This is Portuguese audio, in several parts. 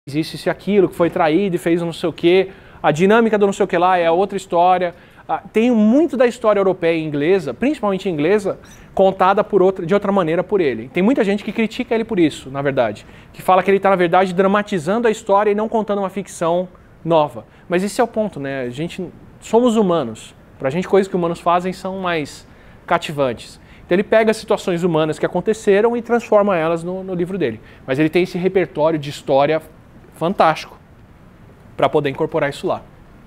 isso e aquilo, que foi traído e fez não sei o quê. A dinâmica do não sei o que lá é outra história. Tem muito da história europeia e inglesa, principalmente inglesa, contada de outra maneira por ele. Tem muita gente que critica ele por isso, na verdade. Que fala que ele está, na verdade, dramatizando a história e não contando uma ficção nova. Mas esse é o ponto, né? Somos humanos. Pra gente, coisas que humanos fazem são mais cativantes. Então ele pega situações humanas que aconteceram e transforma elas no livro dele. Mas ele tem esse repertório de história fantástico para poder incorporar isso lá.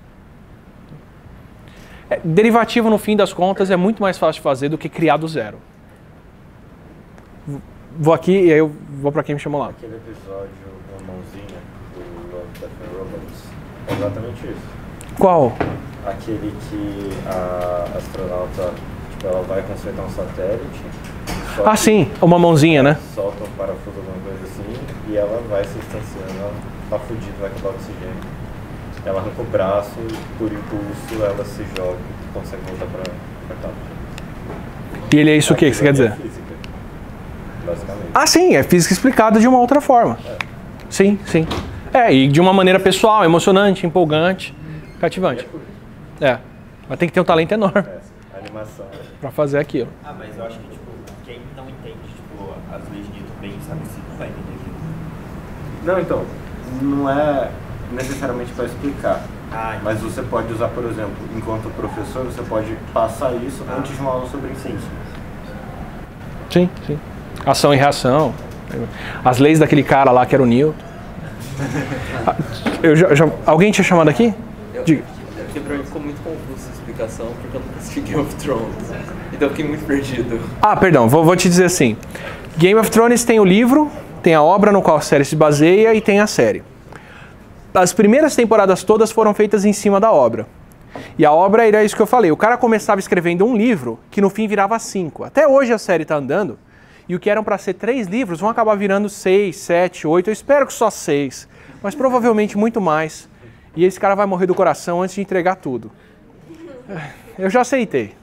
Derivativo, no fim das contas, é muito mais fácil de fazer do que criar do zero. Vou aqui e aí eu vou para quem me chamou lá. Aquele episódio, uma mãozinha do Love, Death and Robots, é exatamente isso. Qual? Aquele que a astronauta, tipo, ela vai consertar um satélite. Sim, uma mãozinha, né? Solta um parafuso, alguma coisa assim, e ela vai se distanciando, ela tá fudida, vai acabar o oxigênio. Ela arranca o braço, por impulso, ela se joga e consegue voltar pra cá. E ele é isso o que você quer dizer? Física, basicamente. Sim, é física explicada de uma outra forma. Sim, sim. E de uma maneira pessoal, emocionante, empolgante, cativante. Mas tem que ter um talento enorme Animação. pra fazer aquilo. Mas eu acho que, tipo, quem não entende, tipo, as leis de Newton bem estabelecidas não vai entender aquilo. Não, então, não é necessariamente para explicar, mas você pode usar, por exemplo, enquanto professor, você pode passar isso antes de uma aula sobre ensino. Sim, sim. Ação e reação. As leis daquele cara lá que era o Newton. Alguém tinha chamado aqui? Diga. Porque pra mim ficou muito confusa a explicação, porque eu nunca assisti Game of Thrones. Então eu fiquei muito perdido. Perdão, vou te dizer assim. Game of Thrones tem o livro, tem a obra no qual a série se baseia e tem a série. As primeiras temporadas todas foram feitas em cima da obra. E a obra era isso que eu falei. O cara começava escrevendo um livro que no fim virava 5. Até hoje a série tá andando. E o que eram para ser 3 livros vão acabar virando 6, 7, 8. Eu espero que só 6. Mas provavelmente muito mais. E esse cara vai morrer do coração antes de entregar tudo. Eu já aceitei.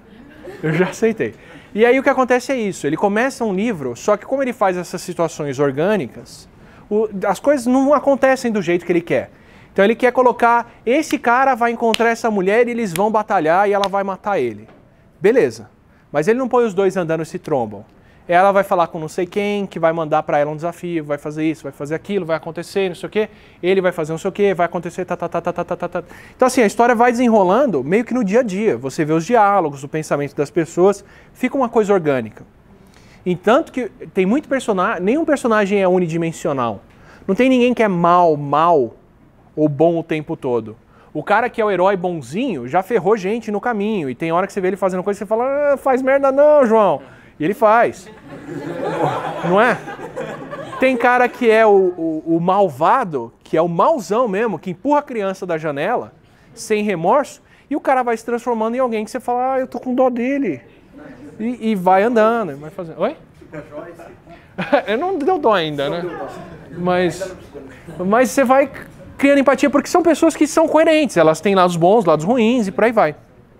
E aí o que acontece é isso. Ele começa um livro, só que como ele faz essas situações orgânicas, as coisas não acontecem do jeito que ele quer. Então ele quer colocar, esse cara vai encontrar essa mulher e eles vão batalhar e ela vai matar ele. Beleza. Mas ele não põe os dois andando e se trombam. Ela vai falar com não sei quem, que vai mandar pra ela um desafio, vai fazer isso, vai fazer aquilo, vai acontecer, não sei o quê. Ele vai fazer não sei o quê, vai acontecer, Então assim, a história vai desenrolando meio que no dia a dia. Você vê os diálogos, o pensamento das pessoas, fica uma coisa orgânica. Entanto que tem muito personagem, nenhum personagem é unidimensional. Não tem ninguém que é mal ou bom o tempo todo. O cara que é o herói bonzinho já ferrou gente no caminho. E tem hora que você vê ele fazendo coisa e você fala, faz merda não, João. E ele faz. Não é? Tem cara que é o malvado, que é o mauzão mesmo, que empurra a criança da janela, sem remorso, e o cara vai se transformando em alguém que você fala, eu tô com dó dele. E vai andando, vai fazendo. Oi? Eu não deu dó ainda, né? Mas você vai criando empatia porque são pessoas que são coerentes. Elas têm lados bons, lados ruins e por aí vai.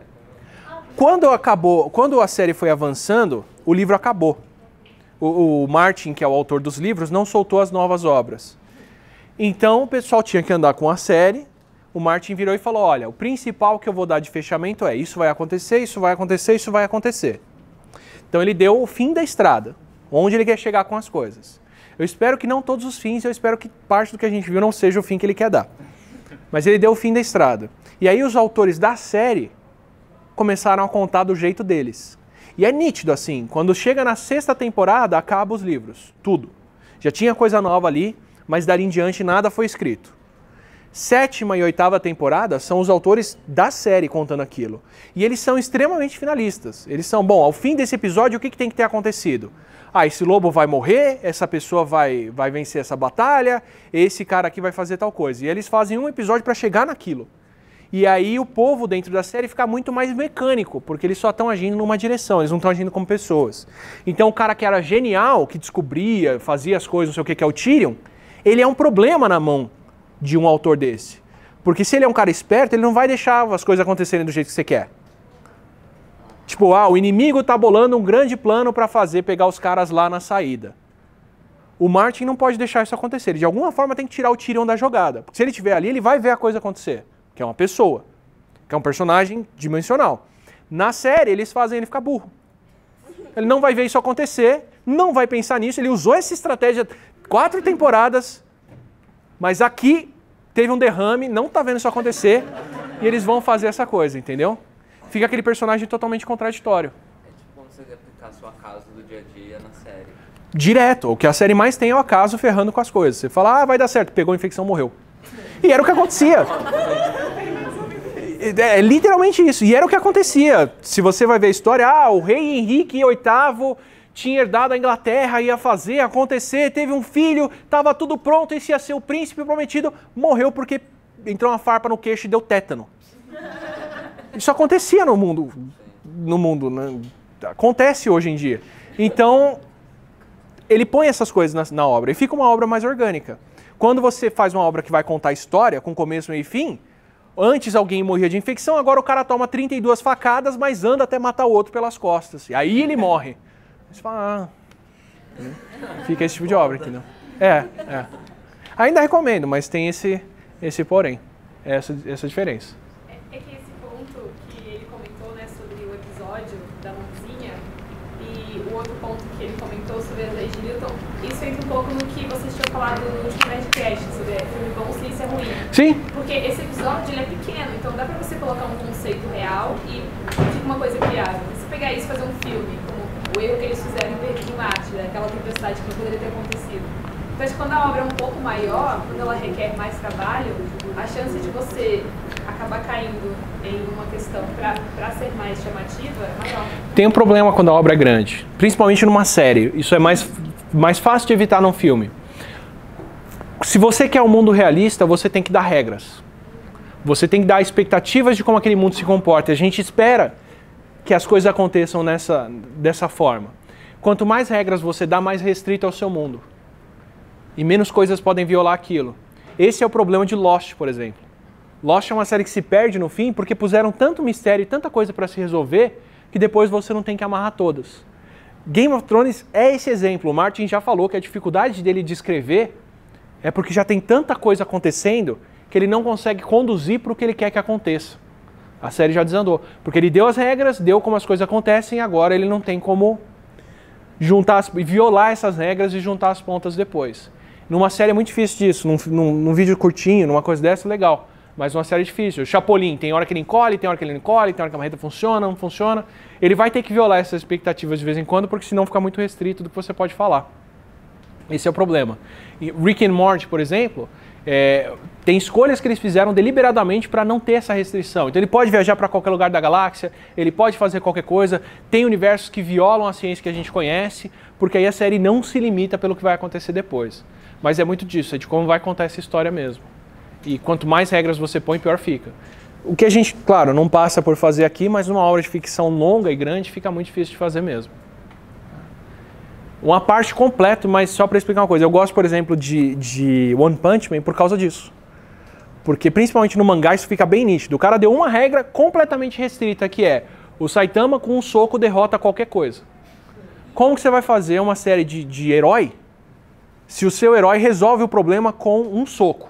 Quando a série foi avançando, o livro acabou. O Martin, que é o autor dos livros, não soltou as novas obras. Então o pessoal tinha que andar com a série. O Martin virou e falou, olha, o principal que eu vou dar de fechamento é isso vai acontecer, isso vai acontecer, isso vai acontecer. Então ele deu o fim da estrada, onde ele quer chegar com as coisas. Eu espero que não todos os fins, eu espero que parte do que a gente viu não seja o fim que ele quer dar. Mas ele deu o fim da estrada. E aí os autores da série começaram a contar do jeito deles. E é nítido assim, quando chega na 6ª temporada, acaba os livros, tudo. Já tinha coisa nova ali, mas dali em diante nada foi escrito. 7ª e 8ª temporada são os autores da série contando aquilo. E eles são extremamente finalistas. Eles são, bom, ao fim desse episódio, o que tem que ter acontecido? Esse lobo vai morrer, essa pessoa vai vencer essa batalha, esse cara aqui vai fazer tal coisa. E eles fazem um episódio para chegar naquilo. E aí o povo dentro da série fica muito mais mecânico, porque eles só estão agindo numa direção, eles não estão agindo como pessoas. Então o cara que era genial, que descobria, fazia as coisas, não sei o que é o Tyrion, ele é um problema na mão de um autor desse. Porque se ele é um cara esperto, ele não vai deixar as coisas acontecerem do jeito que você quer. Tipo, o inimigo tá bolando um grande plano para pegar os caras lá na saída. O Martin não pode deixar isso acontecer. Ele, de alguma forma, tem que tirar o Tyrion da jogada. Porque se ele estiver ali, ele vai ver a coisa acontecer. Que é uma pessoa. Que é um personagem dimensional. Na série, eles fazem ele ficar burro. Ele não vai ver isso acontecer, não vai pensar nisso. Ele usou essa estratégia 4 temporadas, mas aqui teve um derrame, não tá vendo isso acontecer, e eles vão fazer essa coisa, entendeu? Fica aquele personagem totalmente contraditório. É tipo como você aplicar a sua acaso do dia a dia na série. Direto. O que a série mais tem é o acaso ferrando com as coisas. Você fala, vai dar certo, pegou a infecção, morreu. E era o que acontecia. É literalmente isso. E era o que acontecia. Se você vai ver a história, o rei Henrique VIII tinha herdado a Inglaterra, ia fazer acontecer, teve um filho, estava tudo pronto, esse ia ser o príncipe prometido, morreu porque entrou uma farpa no queixo e deu tétano. Isso acontecia no mundo, né? Acontece hoje em dia. Então, ele põe essas coisas na obra e fica uma obra mais orgânica. Quando você faz uma obra que vai contar a história, com começo, meio e fim, antes alguém morria de infecção, agora o cara toma 32 facadas, mas anda até matar o outro pelas costas. E aí ele morre. Você fala, fica esse tipo de obra, entendeu? Ainda recomendo, mas tem esse porém, essa diferença. É que esse ponto que ele comentou, né, sobre o episódio da mãozinha e o outro ponto que ele comentou sobre as leis de Newton, isso entra um pouco no que vocês tinham falado no último Nerdcast, sobre filme bom, ciência ruim. Sim. Porque esse episódio, ele é pequeno, então dá pra você colocar um conceito real e fica uma coisa criável. Se pegar isso e fazer um filme, como o erro que eles fizeram em Perdido em Marte, né, aquela tempestade que não poderia ter acontecido. Então, acho que quando a obra é um pouco maior, quando ela requer mais trabalho, a chance de você acabar caindo em uma questão para ser mais chamativa é maior. Tem um problema quando a obra é grande, principalmente numa série. Isso é mais fácil de evitar num filme. Se você quer um mundo realista, você tem que dar regras. Você tem que dar expectativas de como aquele mundo se comporta. A gente espera que as coisas aconteçam dessa forma. Quanto mais regras você dá, mais restrito é o seu mundo. E menos coisas podem violar aquilo. Esse é o problema de Lost, por exemplo. Lost é uma série que se perde no fim porque puseram tanto mistério e tanta coisa para se resolver que depois você não tem que amarrar todas. Game of Thrones é esse exemplo. O Martin já falou que a dificuldade dele de escrever é porque já tem tanta coisa acontecendo que ele não consegue conduzir para o que ele quer que aconteça. A série já desandou. Porque ele deu as regras, deu como as coisas acontecem, e agora ele não tem como violar essas regras e juntar as pontas depois. Numa série é muito difícil disso. Num vídeo curtinho, numa coisa dessa, legal. Mas uma série é difícil. O Chapolin, tem hora que ele encolhe, tem hora que ele não encolhe, tem hora que a marreta funciona, não funciona. Ele vai ter que violar essas expectativas de vez em quando, porque senão fica muito restrito do que você pode falar. Esse é o problema. E Rick and Morty, por exemplo, tem escolhas que eles fizeram deliberadamente para não ter essa restrição. Então ele pode viajar para qualquer lugar da galáxia, ele pode fazer qualquer coisa, tem universos que violam a ciência que a gente conhece, porque aí a série não se limita pelo que vai acontecer depois. Mas é muito disso, é de como vai contar essa história mesmo. E quanto mais regras você põe, pior fica. O que a gente, claro, não passa por fazer aqui, mas numa obra de ficção longa e grande fica muito difícil de fazer mesmo. Uma parte completa, mas só para explicar uma coisa. Eu gosto, por exemplo, de One Punch Man por causa disso. Porque principalmente no mangá isso fica bem nítido. O cara deu uma regra completamente restrita, que é o Saitama com um soco derrota qualquer coisa. Como que você vai fazer uma série de herói se o seu herói resolve o problema com um soco?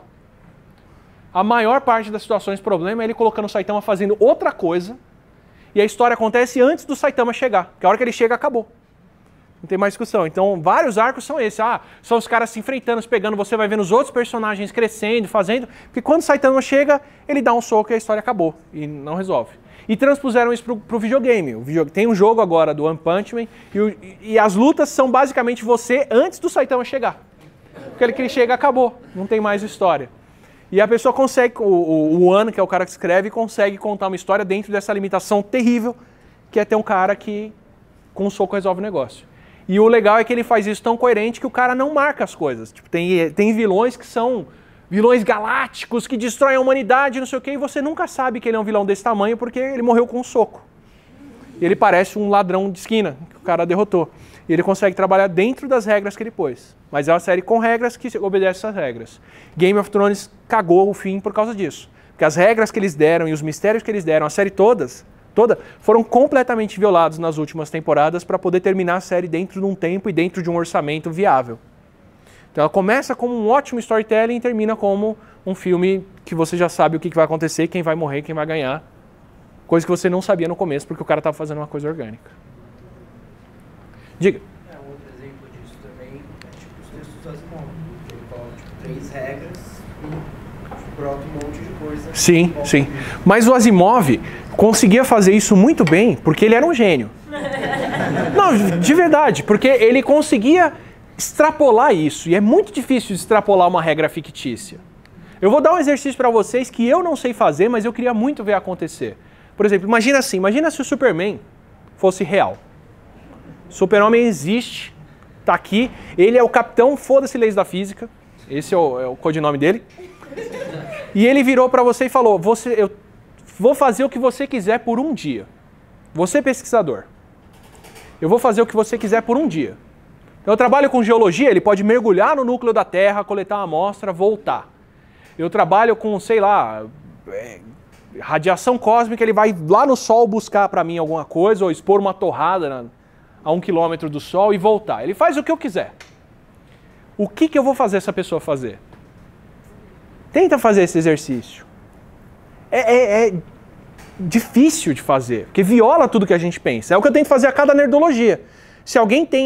A maior parte das situações de problema é ele colocando o Saitama fazendo outra coisa e a história acontece antes do Saitama chegar. Porque a hora que ele chega, acabou. Não tem mais discussão. Então, vários arcos são esses. São os caras se enfrentando, se pegando. Você vai vendo os outros personagens crescendo, fazendo. Porque quando o Saitama chega, ele dá um soco e a história acabou. E não resolve. E transpuseram isso pro videogame. Tem um jogo agora do One Punch Man. E as lutas são basicamente você antes do Saitama chegar. Porque ele chega, acabou. Não tem mais história. E a pessoa consegue, o One, que é o cara que escreve, consegue contar uma história dentro dessa limitação terrível, que é ter um cara que com um soco resolve o negócio. E o legal é que ele faz isso tão coerente que o cara não marca as coisas. Tipo, tem vilões que são vilões galácticos, que destroem a humanidade, não sei o quê, e você nunca sabe que ele é um vilão desse tamanho porque ele morreu com um soco. E ele parece um ladrão de esquina que o cara derrotou. E ele consegue trabalhar dentro das regras que ele pôs. Mas é uma série com regras que obedece essas regras. Game of Thrones cagou o fim por causa disso. Porque as regras que eles deram e os mistérios que eles deram, a série toda, foram completamente violados nas últimas temporadas para poder terminar a série dentro de um tempo e dentro de um orçamento viável. Então ela começa como um ótimo storytelling e termina como um filme que você já sabe o que vai acontecer, quem vai morrer, quem vai ganhar. Coisa que você não sabia no começo, porque o cara estava fazendo uma coisa orgânica. Diga. Um outro exemplo disso também é tipo os textos do Asimov. Ele coloca tipo 3 regras e brota um monte de coisa. Sim, sim. Mas o Asimov conseguia fazer isso muito bem, porque ele era um gênio. Não, de verdade, porque ele conseguia extrapolar isso. E é muito difícil extrapolar uma regra fictícia. Eu vou dar um exercício para vocês que eu não sei fazer, mas eu queria muito ver acontecer. Por exemplo, imagina assim, imagina se o Superman fosse real. O Super-Homem existe, tá aqui, ele é o capitão, foda-se leis da física, esse é o codinome dele. E ele virou para você e falou, eu vou fazer o que você quiser por um dia. Você pesquisador, eu vou fazer o que você quiser por um dia. Eu trabalho com geologia, ele pode mergulhar no núcleo da Terra, coletar uma amostra, voltar. Eu trabalho com, sei lá, radiação cósmica, ele vai lá no Sol buscar para mim alguma coisa, ou expor uma torrada a 1 quilômetro do Sol e voltar. Ele faz o que eu quiser. O que eu vou fazer essa pessoa fazer? Tenta fazer esse exercício. É difícil de fazer, porque viola tudo que a gente pensa. É o que eu tento fazer a cada nerdologia. Se alguém tem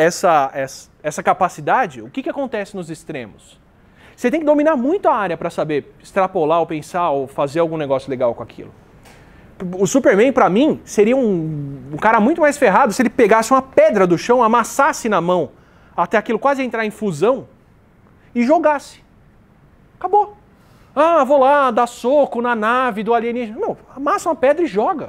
essa capacidade, o que acontece nos extremos? Você tem que dominar muito a área para saber extrapolar ou pensar ou fazer algum negócio legal com aquilo. O Superman, para mim, seria um cara muito mais ferrado se ele pegasse uma pedra do chão, amassasse na mão, até aquilo quase entrar em fusão, e jogasse. Acabou. Ah, vou lá dar soco na nave do alienígena. Não, amassa uma pedra e joga.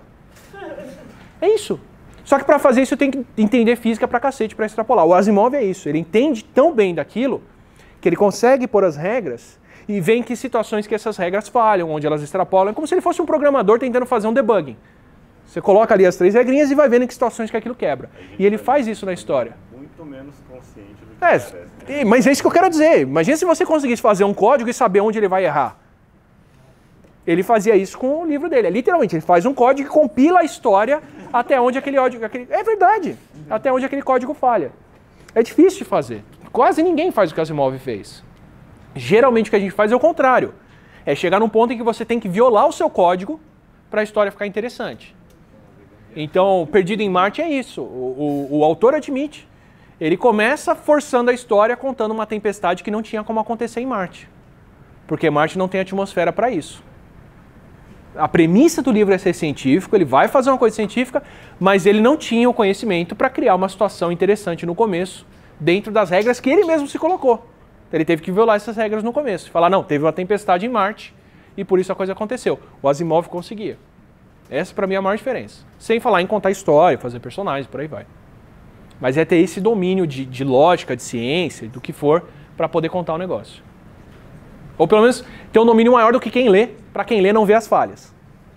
É isso. Só que para fazer isso eu tenho que entender física pra cacete, para extrapolar. O Asimov é isso. Ele entende tão bem daquilo que ele consegue pôr as regras e vê em que situações que essas regras falham, onde elas extrapolam. É como se ele fosse um programador tentando fazer um debugging. Você coloca ali as 3 regrinhas e vai vendo em que situações que aquilo quebra. E ele faz isso na história. Muito menos consciente do que parece. Mas é isso que eu quero dizer. Imagina se você conseguisse fazer um código e saber onde ele vai errar. Ele fazia isso com o livro dele. Literalmente, ele faz um código e compila a história até onde aquele código... É verdade. Até onde aquele código falha. É difícil de fazer. Quase ninguém faz o que o Asimov fez. Geralmente o que a gente faz é o contrário. É chegar num ponto em que você tem que violar o seu código para a história ficar interessante. Então, Perdido em Marte é isso. O autor admite. Ele começa forçando a história contando uma tempestade que não tinha como acontecer em Marte. Porque Marte não tem atmosfera para isso. A premissa do livro é ser científico, ele vai fazer uma coisa científica, mas ele não tinha o conhecimento para criar uma situação interessante no começo, dentro das regras que ele mesmo se colocou. Ele teve que violar essas regras no começo. Falar, não, teve uma tempestade em Marte e por isso a coisa aconteceu. O Asimov conseguia. Essa para mim é a maior diferença. Sem falar em contar história, fazer personagens, por aí vai. Mas é ter esse domínio de lógica, de ciência, do que for, para poder contar o negócio. Ou pelo menos ter um domínio maior do que quem lê, para quem lê não vê as falhas.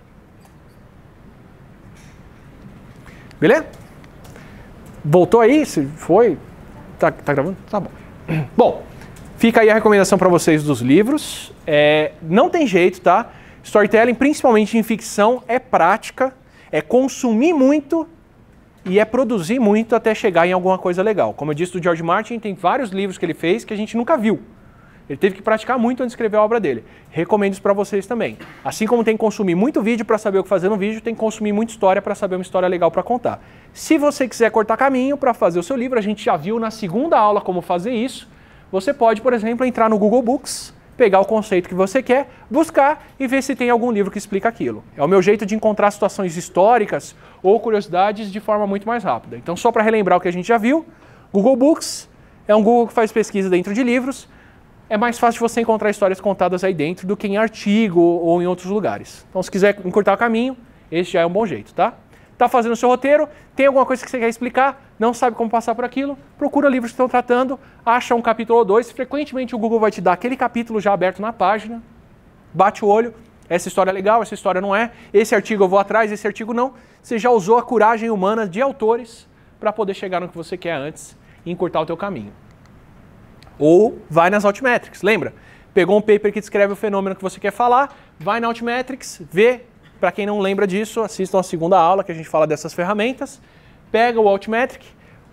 Beleza? Voltou aí? Se foi? Tá gravando? Tá bom. Bom, fica aí a recomendação para vocês dos livros. Não tem jeito, tá? Storytelling, principalmente em ficção, é prática, é consumir muito e é produzir muito até chegar em alguma coisa legal. Como eu disse do George Martin, tem vários livros que ele fez que a gente nunca viu. Ele teve que praticar muito antes de escrever a obra dele. Recomendo isso para vocês também. Assim como tem que consumir muito vídeo para saber o que fazer no vídeo, tem que consumir muita história para saber uma história legal para contar. Se você quiser cortar caminho para fazer o seu livro, a gente já viu na segunda aula como fazer isso. Você pode, por exemplo, entrar no Google Books, pegar o conceito que você quer, buscar e ver se tem algum livro que explica aquilo. É o meu jeito de encontrar situações históricas ou curiosidades de forma muito mais rápida. Então, só para relembrar o que a gente já viu, Google Books é um Google que faz pesquisa dentro de livros. É mais fácil você encontrar histórias contadas aí dentro do que em artigo ou em outros lugares. Então, se quiser encurtar o caminho, esse já é um bom jeito, tá? Tá fazendo o seu roteiro, tem alguma coisa que você quer explicar, não sabe como passar por aquilo, procura livros que estão tratando, acha um capítulo ou 2, frequentemente o Google vai te dar aquele capítulo já aberto na página, bate o olho, essa história é legal, essa história não é, esse artigo eu vou atrás, esse artigo não. Você já usou a coragem humana de autores para poder chegar no que você quer antes e encurtar o teu caminho. Ou vai nas Altmetrics, lembra? Pegou um paper que descreve o fenômeno que você quer falar, vai na Altmetrics, vê, para quem não lembra disso, assistam a segunda aula que a gente fala dessas ferramentas, pega o Altmetric,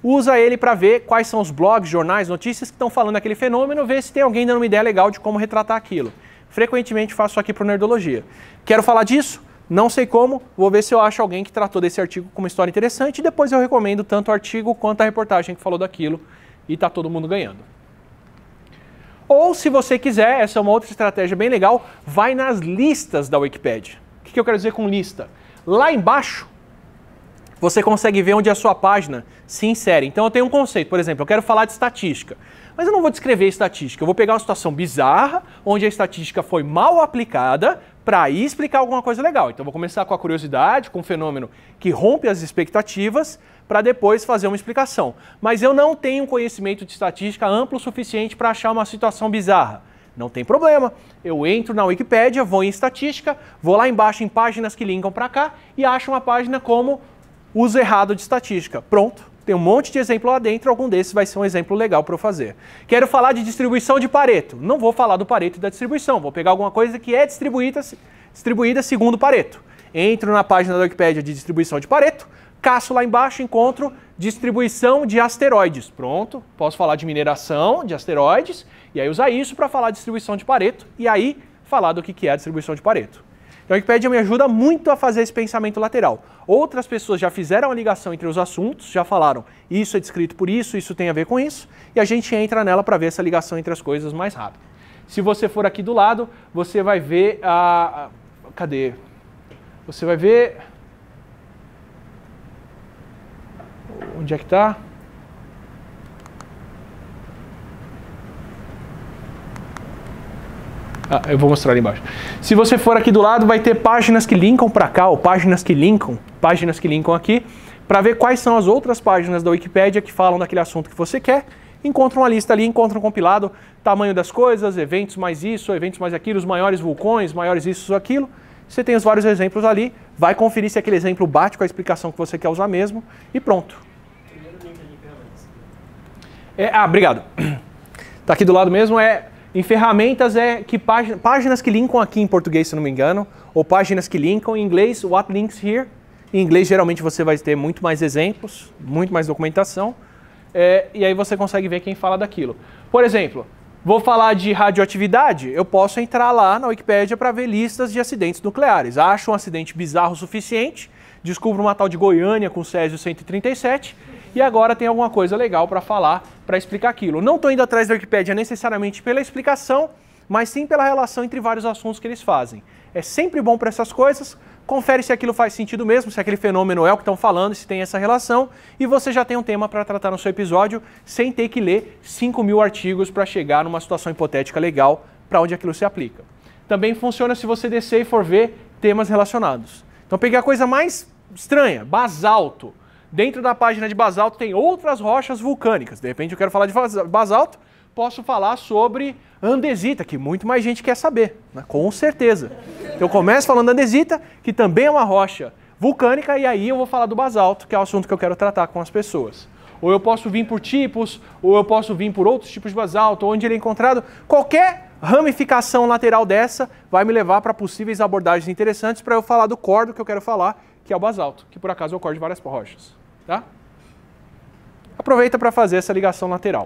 usa ele para ver quais são os blogs, jornais, notícias que estão falando daquele fenômeno, ver se tem alguém dando uma ideia legal de como retratar aquilo. Frequentemente faço isso aqui para o Nerdologia. Quero falar disso? Não sei como, vou ver se eu acho alguém que tratou desse artigo com uma história interessante e depois eu recomendo tanto o artigo quanto a reportagem que falou daquilo e está todo mundo ganhando. Ou, se você quiser, essa é uma outra estratégia bem legal, vai nas listas da Wikipedia. O que eu quero dizer com lista? Lá embaixo, você consegue ver onde a sua página se insere. Então eu tenho um conceito, por exemplo, eu quero falar de estatística. Mas eu não vou descrever estatística, eu vou pegar uma situação bizarra, onde a estatística foi mal aplicada, para aí explicar alguma coisa legal. Então eu vou começar com a curiosidade, com um fenômeno que rompe as expectativas, para depois fazer uma explicação. Mas eu não tenho conhecimento de estatística amplo o suficiente para achar uma situação bizarra. Não tem problema, eu entro na Wikipédia, vou em estatística, vou lá embaixo em páginas que linkam para cá e acho uma página como uso errado de estatística. Pronto, tem um monte de exemplo lá dentro, algum desses vai ser um exemplo legal para eu fazer. Quero falar de distribuição de Pareto. Não vou falar do Pareto e da distribuição, vou pegar alguma coisa que é distribuída segundo Pareto. Entro na página da Wikipédia de distribuição de Pareto, caço lá embaixo, encontro distribuição de asteroides. Pronto, posso falar de mineração de asteroides, e aí usar isso para falar de distribuição de Pareto, e aí falar do que é a distribuição de Pareto. Então a Wikipédia me ajuda muito a fazer esse pensamento lateral. Outras pessoas já fizeram a ligação entre os assuntos, já falaram, isso é descrito por isso, isso tem a ver com isso, e a gente entra nela para ver essa ligação entre as coisas mais rápido. Se você for aqui do lado, você vai ver cadê? Você vai ver... Onde é que está? Eu vou mostrar ali embaixo. Se você for aqui do lado, vai ter páginas que linkam para cá, ou páginas que linkam aqui, para ver quais são as outras páginas da Wikipédia que falam daquele assunto que você quer. Encontra uma lista ali, encontra um compilado, tamanho das coisas, eventos mais isso, eventos mais aquilo, os maiores vulcões, maiores isso, aquilo. Você tem os vários exemplos ali, vai conferir se aquele exemplo bate com a explicação que você quer usar mesmo, e pronto. Obrigado. Tá aqui do lado mesmo, em ferramentas que páginas que linkam aqui em português, se não me engano, ou páginas que linkam em inglês, what links here. Em inglês, geralmente, você vai ter muito mais exemplos, muito mais documentação, e aí você consegue ver quem fala daquilo. Por exemplo, vou falar de radioatividade, eu posso entrar lá na Wikipédia para ver listas de acidentes nucleares. Acho um acidente bizarro o suficiente, descubro uma tal de Goiânia com Césio 137, e agora tem alguma coisa legal para falar, para explicar aquilo. Não estou indo atrás da Wikipédia necessariamente pela explicação, mas sim pela relação entre vários assuntos que eles fazem. É sempre bom para essas coisas, confere se aquilo faz sentido mesmo, se aquele fenômeno é o que estão falando, se tem essa relação, e você já tem um tema para tratar no seu episódio, sem ter que ler 5.000 artigos para chegar numa situação hipotética legal para onde aquilo se aplica. Também funciona se você descer e for ver temas relacionados. Então peguei a coisa mais estranha, basalto. Dentro da página de basalto tem outras rochas vulcânicas. De repente eu quero falar de basalto, posso falar sobre andesita, que muito mais gente quer saber, né? Com certeza. Então eu começo falando da andesita, que também é uma rocha vulcânica, e aí eu vou falar do basalto, que é o assunto que eu quero tratar com as pessoas. Ou eu posso vir por tipos, ou eu posso vir por outros tipos de basalto, onde ele é encontrado. Qualquer ramificação lateral dessa vai me levar para possíveis abordagens interessantes para eu falar do core do que eu quero falar, que é o basalto, que por acaso é o core de várias rochas. Tá? Aproveita para fazer essa ligação lateral.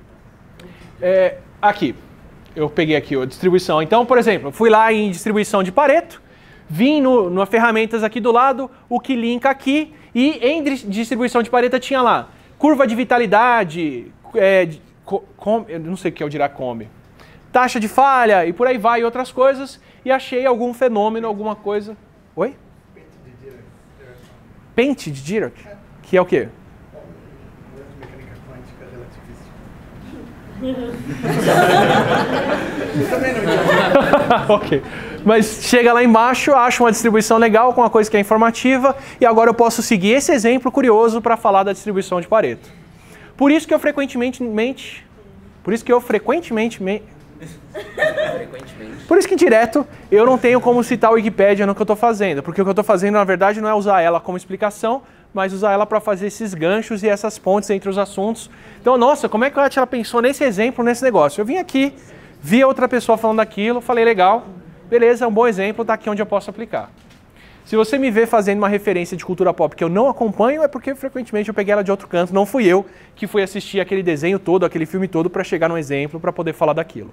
Aqui, eu peguei aqui a distribuição. Então, por exemplo, eu fui lá em distribuição de Pareto, vim no ferramentas aqui do lado, o que linka aqui, e em distribuição de Pareto tinha lá curva de vitalidade, eu não sei o que é o Dirac-Combe, taxa de falha e por aí vai, e outras coisas, e achei algum fenômeno, alguma coisa. Oi? Pente de Dirac? Que é o quê? Mecânica quântica relativista. Ok. Mas chega lá embaixo, acha uma distribuição legal com uma coisa que é informativa, e agora eu posso seguir esse exemplo curioso para falar da distribuição de Pareto. Por isso que eu frequentemente... Por isso que direto eu não tenho como citar a Wikipédia no que eu estou fazendo, porque o que eu estou fazendo na verdade não é usar ela como explicação, mas usar ela para fazer esses ganchos e essas pontes entre os assuntos. Então, nossa, como é que a Atila pensou nesse exemplo, nesse negócio? Eu vim aqui, vi outra pessoa falando daquilo, falei legal, beleza, é um bom exemplo, está aqui onde eu posso aplicar. Se você me vê fazendo uma referência de cultura pop que eu não acompanho, é porque frequentemente eu peguei ela de outro canto, não fui eu que fui assistir aquele desenho todo, aquele filme todo para chegar num exemplo, para poder falar daquilo.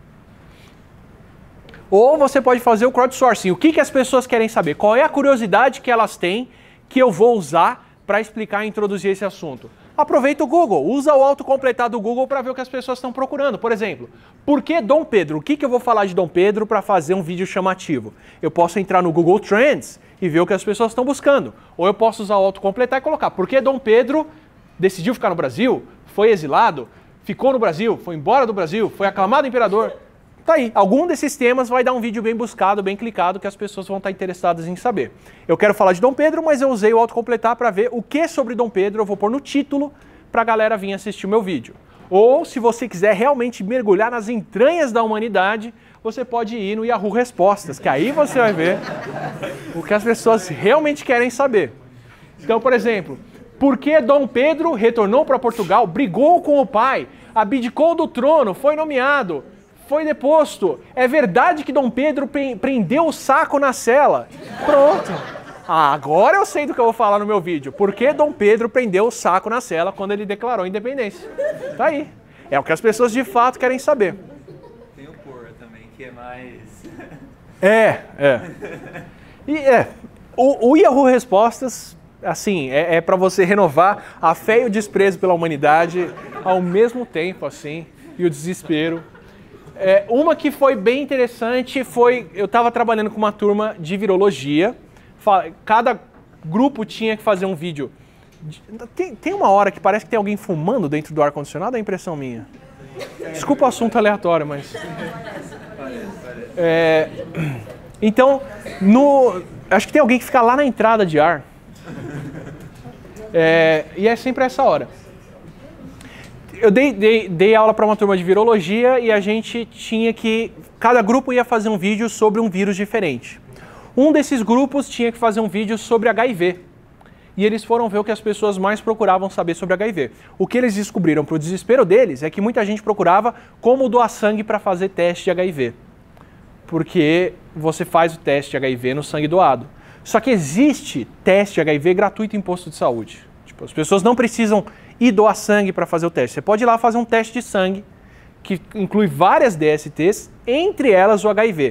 Ou você pode fazer o crowdsourcing. O que as pessoas querem saber? Qual é a curiosidade que elas têm que eu vou usar para explicar e introduzir esse assunto? Aproveita o Google, usa o autocompletar do Google para ver o que as pessoas estão procurando. Por exemplo, por que Dom Pedro? O que eu vou falar de Dom Pedro para fazer um vídeo chamativo? Eu posso entrar no Google Trends e ver o que as pessoas estão buscando. Ou eu posso usar o autocompletar e colocar por que Dom Pedro decidiu ficar no Brasil, foi exilado, ficou no Brasil, foi embora do Brasil, foi aclamado imperador. Tá aí, algum desses temas vai dar um vídeo bem buscado, bem clicado, que as pessoas vão estar interessadas em saber. Eu quero falar de Dom Pedro, mas eu usei o autocompletar para ver o que sobre Dom Pedro eu vou pôr no título para a galera vir assistir o meu vídeo. Ou, se você quiser realmente mergulhar nas entranhas da humanidade, você pode ir no Yahoo Respostas, que aí você vai ver o que as pessoas realmente querem saber. Então, por exemplo, por que Dom Pedro retornou para Portugal, brigou com o pai, abdicou do trono, foi nomeado, foi deposto? É verdade que Dom Pedro prendeu o saco na cela? Pronto. Agora eu sei do que eu vou falar no meu vídeo. Por que Dom Pedro prendeu o saco na cela quando ele declarou a independência? Tá aí. É o que as pessoas de fato querem saber. Tem o por também, que é mais... O Yahoo Respostas, assim, é para você renovar a fé e o desprezo pela humanidade ao mesmo tempo, assim, e o desespero. Uma que foi bem interessante foi, eu estava trabalhando com uma turma de virologia, cada grupo tinha que fazer um vídeo. Tem uma hora que parece que tem alguém fumando dentro do ar-condicionado, é impressão minha. Desculpa o assunto aleatório, mas... Então, acho que tem alguém que fica lá na entrada de ar. E é sempre essa hora. Eu dei aula para uma turma de virologia e a gente tinha que... Cada grupo ia fazer um vídeo sobre um vírus diferente. Um desses grupos tinha que fazer um vídeo sobre HIV. E eles foram ver o que as pessoas mais procuravam saber sobre HIV. O que eles descobriram para o desespero deles é que muita gente procurava como doar sangue para fazer teste de HIV. Porque você faz o teste de HIV no sangue doado. Só que existe teste de HIV gratuito em posto de saúde. Tipo, as pessoas não precisam ir doar sangue para fazer o teste. Você pode ir lá fazer um teste de sangue, que inclui várias DSTs, entre elas o HIV.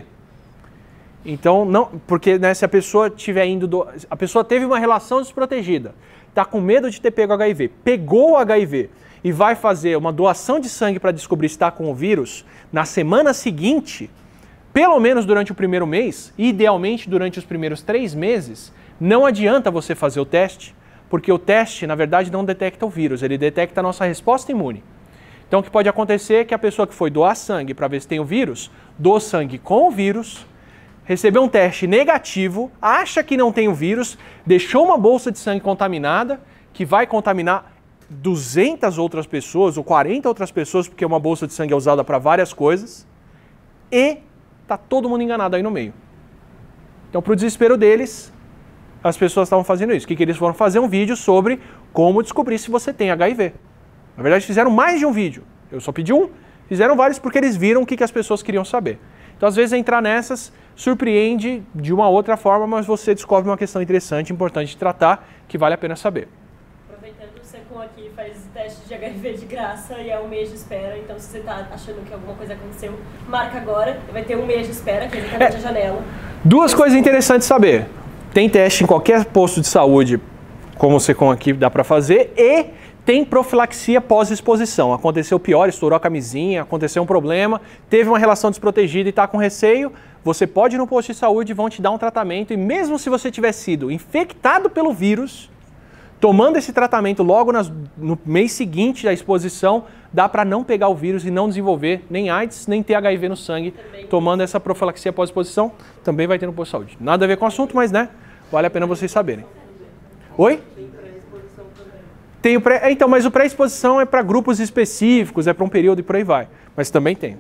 Então, não, porque né, se a pessoa tiver a pessoa teve uma relação desprotegida, está com medo de ter pego HIV, pegou o HIV e vai fazer uma doação de sangue para descobrir se está com o vírus, na semana seguinte, pelo menos durante o primeiro mês, e idealmente durante os primeiros 3 meses, não adianta você fazer o teste, porque o teste, na verdade, não detecta o vírus, ele detecta a nossa resposta imune. Então, o que pode acontecer é que a pessoa que foi doar sangue para ver se tem o vírus, doa sangue com o vírus, recebeu um teste negativo, acha que não tem o vírus, deixou uma bolsa de sangue contaminada, que vai contaminar 200 outras pessoas, ou 40 outras pessoas, porque uma bolsa de sangue é usada para várias coisas, e está todo mundo enganado aí no meio. Então, para o desespero deles, as pessoas estavam fazendo isso. O que eles foram fazer? Um vídeo sobre como descobrir se você tem HIV. Na verdade, fizeram mais de um vídeo. Eu só pedi um, fizeram vários porque eles viram o que as pessoas queriam saber. Então, às vezes, entrar nessas surpreende de uma outra forma, mas você descobre uma questão interessante, importante de tratar, que vale a pena saber. Aproveitando, o Secom aqui faz teste de HIV de graça e é 1 mês de espera, então se você está achando que alguma coisa aconteceu, marca agora, vai ter 1 mês de espera, que ele está na janela. Duas coisas interessantes de saber. Tem teste em qualquer posto de saúde, como o Secom aqui dá para fazer, e tem profilaxia pós-exposição. Aconteceu pior, estourou a camisinha, aconteceu um problema, teve uma relação desprotegida e está com receio, você pode ir no posto de saúde, vão te dar um tratamento e mesmo se você tiver sido infectado pelo vírus, tomando esse tratamento logo no mês seguinte da exposição, dá para não pegar o vírus e não desenvolver nem AIDS, nem ter HIV no sangue, tomando essa profilaxia pós-exposição, também vai ter no posto de saúde. Nada a ver com o assunto, mas né, vale a pena vocês saberem. Oi? Tem o pré, então, mas o pré-exposição é para grupos específicos, é para um período e por aí vai. Mas também tem.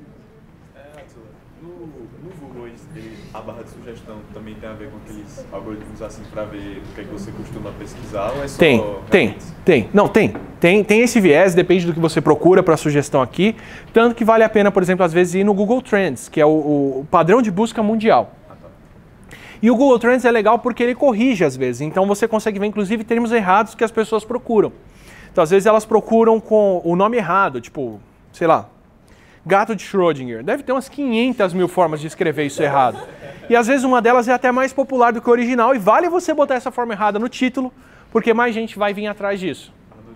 No Google, a barra de sugestão também tem a ver com aqueles algoritmos assim para ver o que é que você costuma pesquisar ou é só... Tem. Não, tem. Tem esse viés, depende do que você procura para a sugestão aqui. Tanto que vale a pena, por exemplo, às vezes ir no Google Trends, que é o padrão de busca mundial. E o Google Trends é legal porque ele corrige às vezes, então você consegue ver inclusive termos errados que as pessoas procuram. Então às vezes elas procuram com o nome errado, tipo, sei lá, gato de Schrödinger. Deve ter umas 500 mil formas de escrever isso errado. E às vezes uma delas é até mais popular do que o original e vale você botar essa forma errada no título, porque mais gente vai vir atrás disso.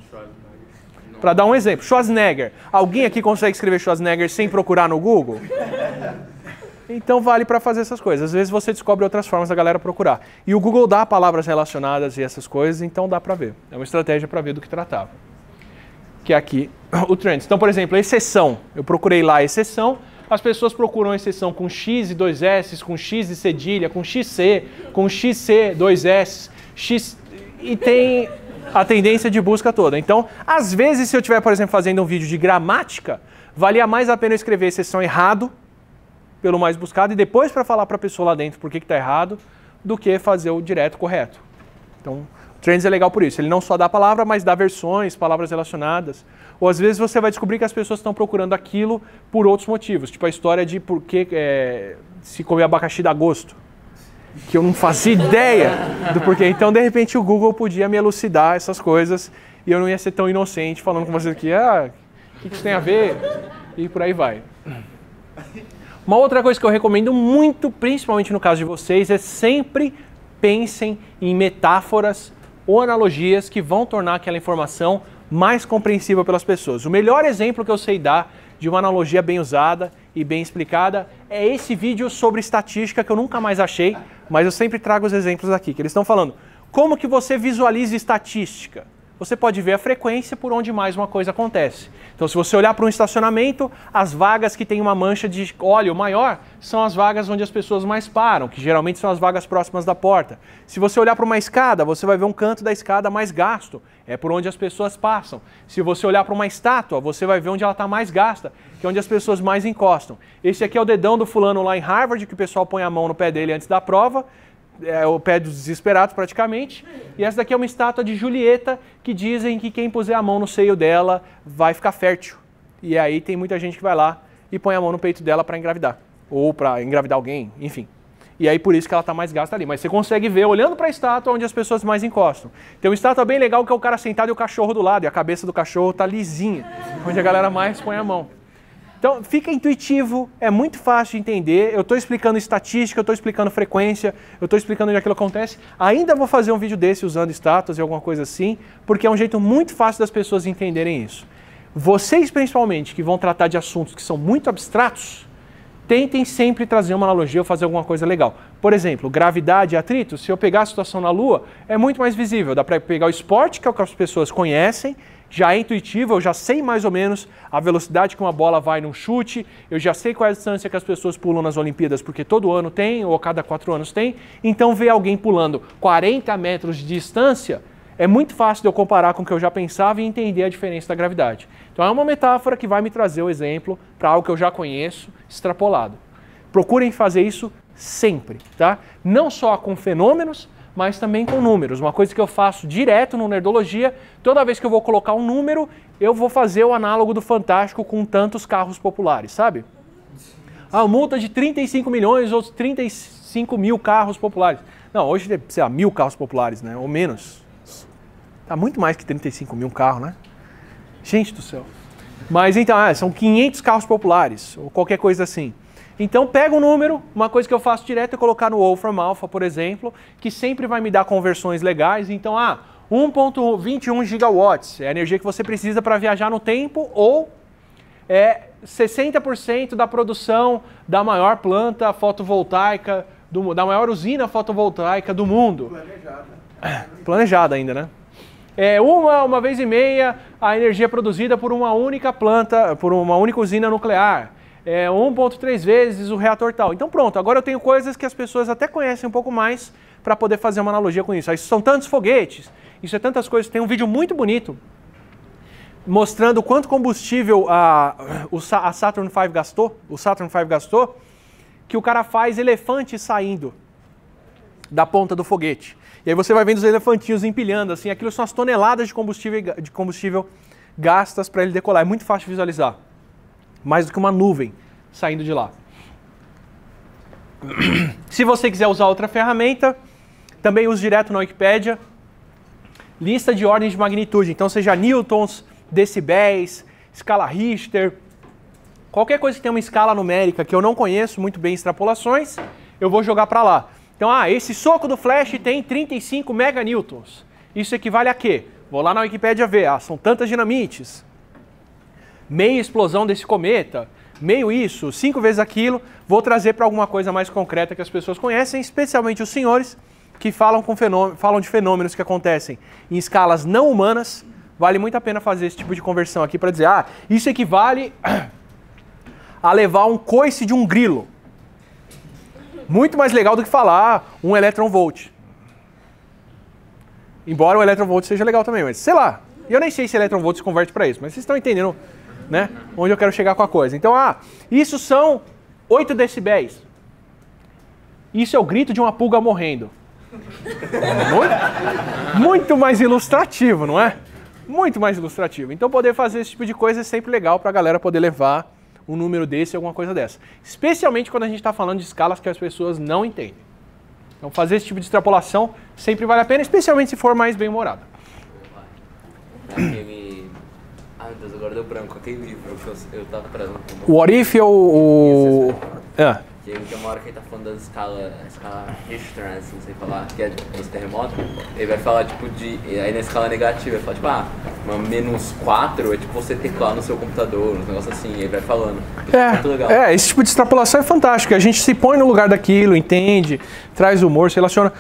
Para dar um exemplo, Schwarzenegger. Alguém aqui consegue escrever Schwarzenegger sem procurar no Google? Então vale para fazer essas coisas. Às vezes você descobre outras formas da galera procurar. E o Google dá palavras relacionadas e essas coisas, então dá para ver. É uma estratégia para ver do que tratava. Que é aqui o Trends. Então, por exemplo, exceção. Eu procurei lá exceção. As pessoas procuram exceção com X e 2 S, com X e cedilha, com XC, com XC, 2 S, X... E tem a tendência de busca toda. Então, às vezes, se eu estiver, por exemplo, fazendo um vídeo de gramática, valia mais a pena eu escrever exceção errado, pelo mais buscado, e depois para falar para a pessoa lá dentro por que está errado, do que fazer o direto correto. Então, o Trends é legal por isso. Ele não só dá a palavra, mas dá versões, palavras relacionadas. Ou às vezes você vai descobrir que as pessoas estão procurando aquilo por outros motivos. Tipo a história de por que se comer abacaxi dá gosto. Que eu não fazia ideia do porquê. Então, de repente, o Google podia me elucidar essas coisas e eu não ia ser tão inocente falando com vocês aqui, o que isso tem a ver? E por aí vai. Uma outra coisa que eu recomendo muito, principalmente no caso de vocês, é sempre pensem em metáforas ou analogias que vão tornar aquela informação mais compreensível pelas pessoas. O melhor exemplo que eu sei dar de uma analogia bem usada e bem explicada é esse vídeo sobre estatística que eu nunca mais achei, mas eu sempre trago os exemplos aqui, que eles estão falando como que você visualiza estatística. Você pode ver a frequência por onde mais uma coisa acontece. Então, se você olhar para um estacionamento, as vagas que têm uma mancha de óleo maior são as vagas onde as pessoas mais param, que geralmente são as vagas próximas da porta. Se você olhar para uma escada, você vai ver um canto da escada mais gasto, é por onde as pessoas passam. Se você olhar para uma estátua, você vai ver onde ela está mais gasta, que é onde as pessoas mais encostam. Esse aqui é o dedão do fulano lá em Harvard, que o pessoal põe a mão no pé dele antes da prova. É o pé dos desesperados praticamente, e essa daqui é uma estátua de Julieta que dizem que quem puser a mão no seio dela vai ficar fértil. E aí tem muita gente que vai lá e põe a mão no peito dela para engravidar, ou para engravidar alguém, enfim. E aí por isso que ela está mais gasta ali. Mas você consegue ver olhando para a estátua onde as pessoas mais encostam. Tem uma estátua bem legal que é o cara sentado e o cachorro do lado, e a cabeça do cachorro está lisinha, onde a galera mais põe a mão. Então, fica intuitivo, é muito fácil de entender. Eu estou explicando estatística, eu estou explicando frequência, eu estou explicando onde aquilo acontece. Ainda vou fazer um vídeo desse usando estátuas e alguma coisa assim, porque é um jeito muito fácil das pessoas entenderem isso. Vocês, principalmente, que vão tratar de assuntos que são muito abstratos, tentem sempre trazer uma analogia ou fazer alguma coisa legal. Por exemplo, gravidade e atrito, se eu pegar a situação na Lua, é muito mais visível. Dá para pegar o esporte, que é o que as pessoas conhecem, já é intuitivo, eu já sei mais ou menos a velocidade que uma bola vai num chute, eu já sei qual é a distância que as pessoas pulam nas Olimpíadas, porque todo ano tem, ou a cada 4 anos tem. Então, ver alguém pulando 40 metros de distância é muito fácil de eu comparar com o que eu já pensava e entender a diferença da gravidade. Então, é uma metáfora que vai me trazer o exemplo para algo que eu já conheço, extrapolado. Procurem fazer isso sempre, tá? Não só com fenômenos, mas também com números. Uma coisa que eu faço direto no Nerdologia, toda vez que eu vou colocar um número, eu vou fazer o análogo do Fantástico com tantos carros populares, sabe? A multa de 35 milhões ou 35 mil carros populares. Não, hoje deve ser 1.000 carros populares, né? Ou menos. Tá muito mais que 35 mil carros, né? Gente do céu. Mas então, são 500 carros populares, ou qualquer coisa assim. Então, pega um número, uma coisa que eu faço direto é colocar no Wolfram Alpha, por exemplo, que sempre vai me dar conversões legais. Então, 1.21 gigawatts é a energia que você precisa para viajar no tempo, ou 60% da produção da maior planta fotovoltaica, da maior usina fotovoltaica do mundo. Planejada ainda, né? Uma vez e meia a energia produzida por uma única planta, por uma única usina nuclear. 1.3 vezes o reator tal. Então pronto, agora eu tenho coisas que as pessoas até conhecem um pouco mais para poder fazer uma analogia com isso. Isso são tantos foguetes, isso é tantas coisas. Tem um vídeo muito bonito mostrando quanto combustível a Saturn V gastou, que o cara faz elefante saindo da ponta do foguete. E aí você vai vendo os elefantinhos empilhando, assim, aquilo são as toneladas de combustível gastas para ele decolar. É muito fácil de visualizar. Mais do que uma nuvem saindo de lá. Se você quiser usar outra ferramenta, também use direto na Wikipédia. Lista de ordem de magnitude, então seja newtons, decibéis, escala Richter, qualquer coisa que tenha uma escala numérica que eu não conheço muito bem extrapolações, eu vou jogar para lá. Então, esse soco do Flash tem 35 meganewtons. Isso equivale a quê? Vou lá na Wikipédia ver, são tantas dinamites, meia explosão desse cometa, meio isso, 5 vezes aquilo, vou trazer para alguma coisa mais concreta que as pessoas conhecem, especialmente os senhores que falam de fenômenos que acontecem em escalas não humanas. Vale muito a pena fazer esse tipo de conversão aqui para dizer, isso equivale a levar um coice de um grilo. Muito mais legal do que falar um electron-volt. Embora o electron-volt seja legal também, mas sei lá. Eu nem sei se electron-volt se converte para isso, mas vocês estão entendendo, né, onde eu quero chegar com a coisa. Então, isso são 8 decibéis. Isso é o grito de uma pulga morrendo. Muito mais ilustrativo, não é? Muito mais ilustrativo. Então, poder fazer esse tipo de coisa é sempre legal para a galera poder levar um número desse, alguma coisa dessa. Especialmente quando a gente está falando de escalas que as pessoas não entendem. Então, fazer esse tipo de extrapolação sempre vale a pena, especialmente se for mais bem-humorado. Ai, meu Deus, agora deu branco. Aquele livro que eu tava trazendo. O What If é o... Que tem uma hora que ele tá falando das escala Richter, né, assim, sem falar, que é dos terremotos. Ele vai falar, tipo, aí na escala negativa, ele fala, tipo, uma -4 é tipo você teclar no seu computador, um negócio assim, aí vai falando. Muito legal. Esse tipo de extrapolação é fantástico. A gente se põe no lugar daquilo, entende, traz humor, se relaciona.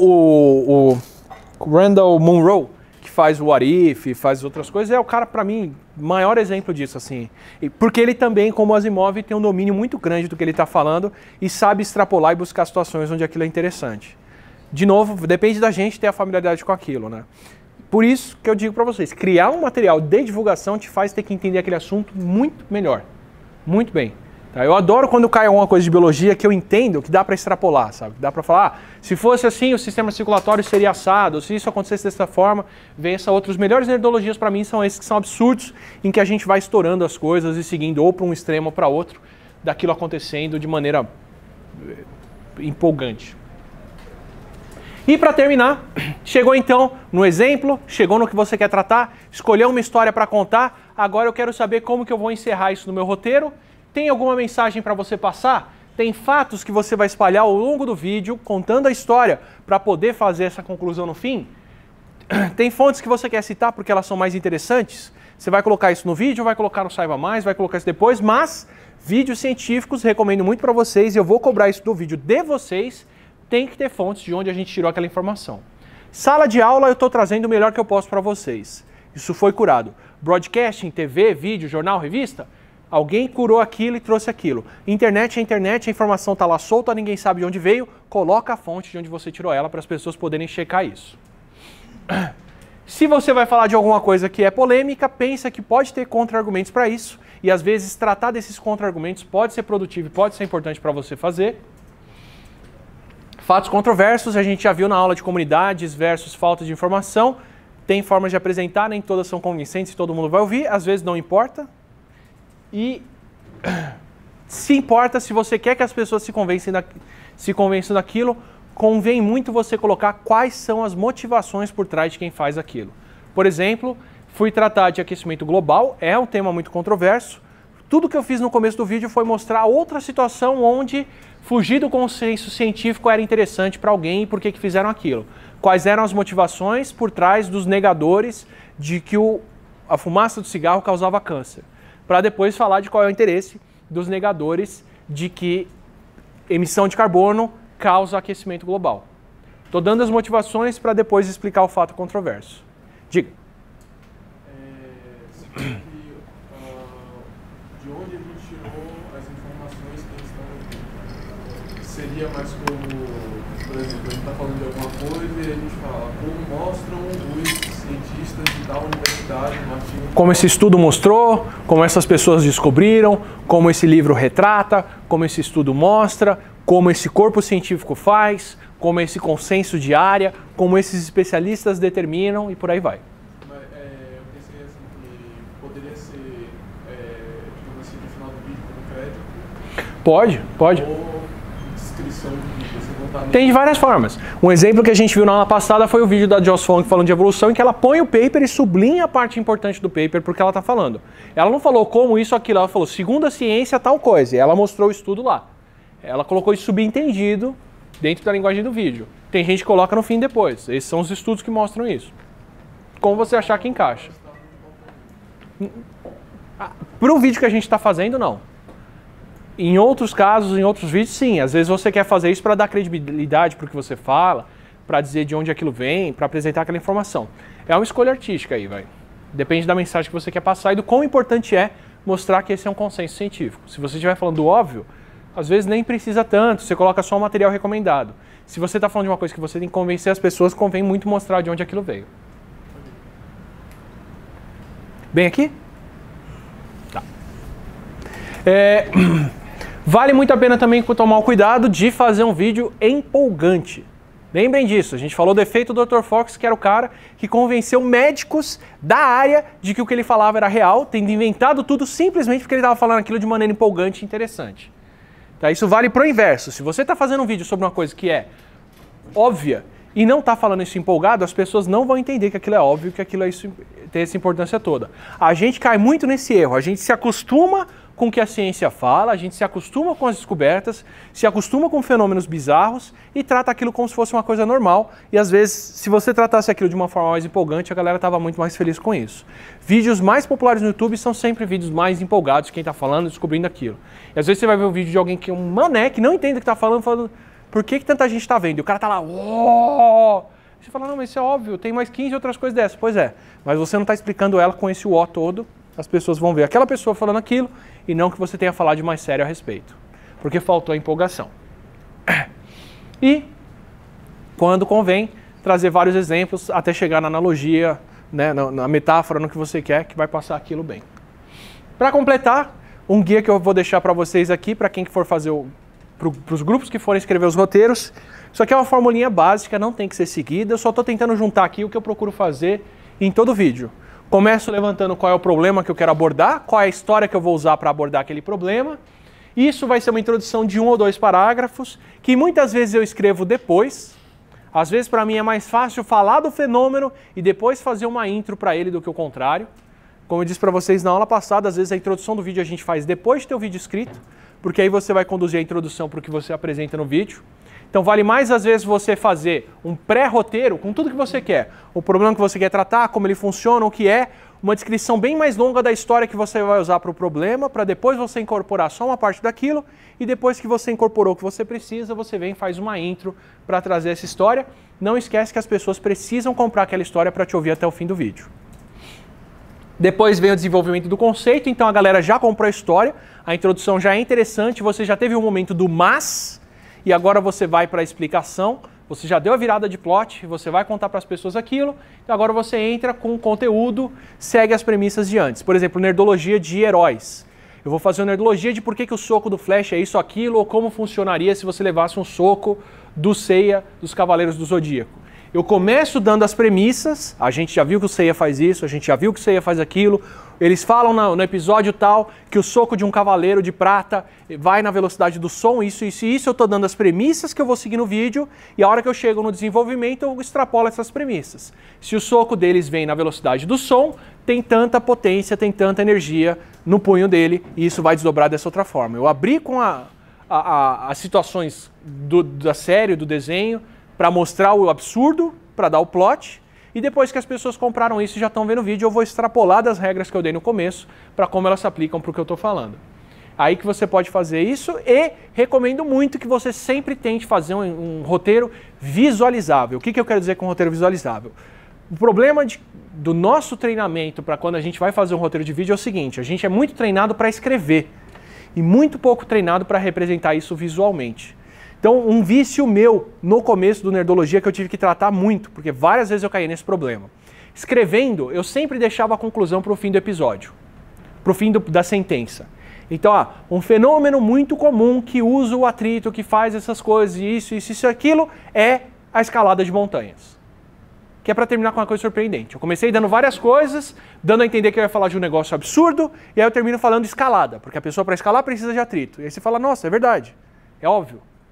O Randall Munroe, que faz o What If, faz outras coisas, é o cara, pra mim, maior exemplo disso, assim. Porque ele também, como o Asimov, tem um domínio muito grande do que ele está falando e sabe extrapolar e buscar situações onde aquilo é interessante. De novo, depende da gente ter a familiaridade com aquilo, né? Por isso que eu digo para vocês, criar um material de divulgação te faz ter que entender aquele assunto muito melhor. Muito bem. Eu adoro quando cai alguma coisa de biologia que eu entendo, que dá para extrapolar, sabe? Dá para falar, se fosse assim, o sistema circulatório seria assado, se isso acontecesse dessa forma, vem essa outra. Os melhores nerdologias para mim são esses que são absurdos, em que a gente vai estourando as coisas e seguindo ou para um extremo ou para outro, daquilo acontecendo de maneira empolgante. E para terminar, chegou então no exemplo, chegou no que você quer tratar, escolheu uma história para contar, agora eu quero saber como que eu vou encerrar isso no meu roteiro. Tem alguma mensagem para você passar? Tem fatos que você vai espalhar ao longo do vídeo, contando a história, para poder fazer essa conclusão no fim? Tem fontes que você quer citar porque elas são mais interessantes? Você vai colocar isso no vídeo, vai colocar no Saiba Mais, vai colocar isso depois, mas vídeos científicos, recomendo muito para vocês, e eu vou cobrar isso do vídeo de vocês, tem que ter fontes de onde a gente tirou aquela informação. Sala de aula, eu estou trazendo o melhor que eu posso para vocês. Isso foi curado. Broadcasting, TV, vídeo, jornal, revista... Alguém curou aquilo e trouxe aquilo. Internet é internet, a informação está lá solta, ninguém sabe de onde veio, coloca a fonte de onde você tirou ela para as pessoas poderem checar isso. Se você vai falar de alguma coisa que é polêmica, pensa que pode ter contra-argumentos para isso, e às vezes tratar desses contra-argumentos pode ser produtivo e pode ser importante para você fazer. Fatos controversos, a gente já viu na aula de comunidades versus falta de informação. Tem formas de apresentar, nem todas são convincentes, todo mundo vai ouvir, às vezes não importa. E se importa, se você quer que as pessoas se convençam daquilo, convém muito você colocar quais são as motivações por trás de quem faz aquilo. Por exemplo, fui tratar de aquecimento global, é um tema muito controverso. Tudo que eu fiz no começo do vídeo foi mostrar outra situação onde fugir do consenso científico era interessante para alguém e por que fizeram aquilo. Quais eram as motivações por trás dos negadores de que a fumaça do cigarro causava câncer. Para depois falar de qual é o interesse dos negadores de que emissão de carbono causa aquecimento global. Estou dando as motivações para depois explicar o fato controverso. Diga. De onde a gente tirou as informações que estão... Seria mais como, por exemplo, a gente está falando de alguma coisa e a gente fala como mostram os cientistas de tal universidade no artigo. Como esse estudo mostrou, como essas pessoas descobriram, como esse livro retrata, como esse estudo mostra, como esse corpo científico faz, como esse consenso de área, como esses especialistas determinam e por aí vai. Mas, eu pensei assim que poderia ser, digamos assim, no final do vídeo como crédito. Pode. Ou descrição edição do vídeo, você botar no... Tem de várias formas. Um exemplo que a gente viu na aula passada foi o vídeo da Joss Fong falando de evolução, em que ela põe o paper e sublinha a parte importante do paper porque ela está falando. Ela não falou como isso, aquilo, ela falou, segundo a ciência, tal coisa. E ela mostrou o estudo lá. Ela colocou isso subentendido dentro da linguagem do vídeo. Tem gente que coloca no fim depois. Esses são os estudos que mostram isso. Como você achar que encaixa. Para o vídeo que a gente está fazendo, não. Em outros casos, em outros vídeos, sim. Às vezes você quer fazer isso para dar credibilidade para o que você fala, para dizer de onde aquilo vem, para apresentar aquela informação. É uma escolha artística aí, vai. Depende da mensagem que você quer passar e do quão importante é mostrar que esse é um consenso científico. Se você estiver falando do óbvio, às vezes nem precisa tanto, você coloca só o material recomendado. Se você está falando de uma coisa que você tem que convencer as pessoas, convém muito mostrar de onde aquilo veio. Bem aqui? Tá. Vale muito a pena também tomar o cuidado de fazer um vídeo empolgante. Lembrem disso, a gente falou do efeito do Dr. Fox, que era o cara que convenceu médicos da área de que o que ele falava era real, tendo inventado tudo simplesmente porque ele estava falando aquilo de maneira empolgante e interessante. Tá, isso vale pro inverso. Se você está fazendo um vídeo sobre uma coisa que é óbvia e não está falando isso empolgado, as pessoas não vão entender que aquilo é óbvio, que aquilo é isso, tem essa importância toda. A gente cai muito nesse erro, a gente se acostuma com o que a ciência fala, a gente se acostuma com as descobertas, se acostuma com fenômenos bizarros e trata aquilo como se fosse uma coisa normal. E às vezes, se você tratasse aquilo de uma forma mais empolgante, a galera estava muito mais feliz com isso. Vídeos mais populares no YouTube são sempre vídeos mais empolgados, quem está falando, descobrindo aquilo. E às vezes você vai ver um vídeo de alguém que é um mané, que não entende o que está falando, por que tanta gente está vendo? E o cara está lá, uó! Você fala, não, mas isso é óbvio, tem mais 15 outras coisas dessas. Pois é, mas você não está explicando ela com esse uó todo, as pessoas vão ver aquela pessoa falando aquilo e não que você tenha falado de mais sério a respeito. Porque faltou a empolgação. E, quando convém, trazer vários exemplos até chegar na analogia, né, na metáfora, no que você quer, que vai passar aquilo bem. Para completar, um guia que eu vou deixar para vocês aqui, para quem for fazer para os grupos que forem escrever os roteiros. Isso aqui é uma formulinha básica, não tem que ser seguida, eu só estou tentando juntar aqui o que eu procuro fazer em todo vídeo. Começo levantando qual é o problema que eu quero abordar, qual é a história que eu vou usar para abordar aquele problema. Isso vai ser uma introdução de 1 ou 2 parágrafos, que muitas vezes eu escrevo depois. Às vezes para mim é mais fácil falar do fenômeno e depois fazer uma intro para ele do que o contrário. Como eu disse para vocês na aula passada, às vezes a introdução do vídeo a gente faz depois de ter o vídeo escrito, porque aí você vai conduzir a introdução para o que você apresenta no vídeo. Então vale mais às vezes você fazer um pré-roteiro com tudo que você quer. O problema que você quer tratar, como ele funciona, o que é, uma descrição bem mais longa da história que você vai usar para o problema, para depois você incorporar só uma parte daquilo, e depois que você incorporou o que você precisa, você vem e faz uma intro para trazer essa história. Não esquece que as pessoas precisam comprar aquela história para te ouvir até o fim do vídeo. Depois vem o desenvolvimento do conceito, então a galera já comprou a história, a introdução já é interessante, você já teve um momento do mas, e agora você vai para a explicação, você já deu a virada de plot, você vai contar para as pessoas aquilo, e agora você entra com o conteúdo, segue as premissas de antes. Por exemplo, nerdologia de heróis. Eu vou fazer uma nerdologia de por que o soco do Flash é isso ou aquilo, ou como funcionaria se você levasse um soco do Seiya dos Cavaleiros do Zodíaco. Eu começo dando as premissas, a gente já viu que o Seiya faz isso, a gente já viu que o Seiya faz aquilo, eles falam no episódio tal que o soco de um cavaleiro de prata vai na velocidade do som, isso, eu estou dando as premissas que eu vou seguir no vídeo, e a hora que eu chego no desenvolvimento eu extrapolo essas premissas. Se o soco deles vem na velocidade do som, tem tanta potência, tem tanta energia no punho dele, e isso vai desdobrar dessa outra forma. Eu abri com as situações da série, do desenho, para mostrar o absurdo, para dar o plot, e depois que as pessoas compraram isso e já estão vendo o vídeo, eu vou extrapolar das regras que eu dei no começo, para como elas se aplicam para o que eu estou falando. Aí que você pode fazer isso, e recomendo muito que você sempre tente fazer um roteiro visualizável. O que eu quero dizer com roteiro visualizável? O problema do nosso treinamento para quando a gente vai fazer um roteiro de vídeo é o seguinte: a gente é muito treinado para escrever, e muito pouco treinado para representar isso visualmente. Então, um vício meu no começo do Nerdologia que eu tive que tratar muito, porque várias vezes eu caí nesse problema. Escrevendo, eu sempre deixava a conclusão para o fim do episódio, para o fim da sentença. Então, um fenômeno muito comum que usa o atrito, que faz essas coisas, isso, aquilo, é a escalada de montanhas. Que é para terminar com uma coisa surpreendente. Eu comecei dando várias coisas, dando a entender que eu ia falar de um negócio absurdo, e aí eu termino falando de escalada, porque a pessoa para escalar precisa de atrito. E aí você fala, nossa, é verdade, é óbvio.